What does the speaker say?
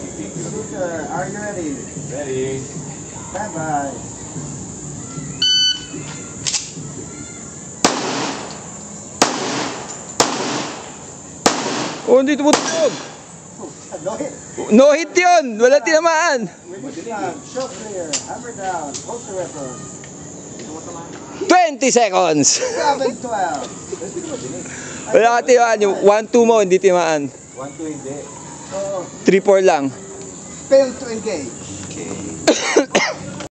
Shooter, are you ready? Ready. Stand by. Oh, hindi tumutugtog. No hit. No hit yun. Wala tinamaan. Release snap. Shot clear. Hammer down. Hold the weapon. 20 seconds. 7-12. Wala ka tinamaan. Yung 1-2 mo, hindi tinamaan. 1-2 hindi. So, 3-4 lang. fail to engage. Okay.